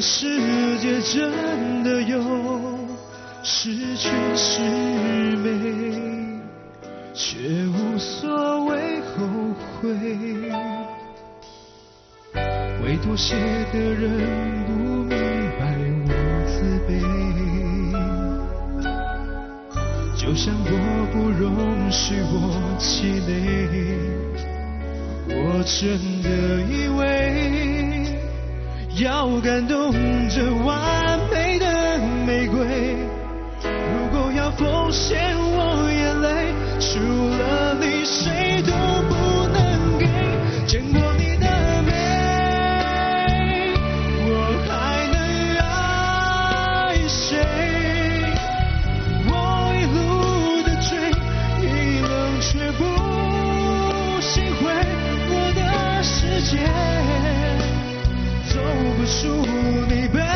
世界真的有十全十美，却无所谓后悔。会妥协的人不明白我自卑，就像我不容许我气馁。我真的以为要感动这完美的玫瑰，如果要奉献我眼泪，除了你谁都不能给。见过你的美，我还能爱谁？我一路的追，你冷却不心灰。我的世界走不出你背。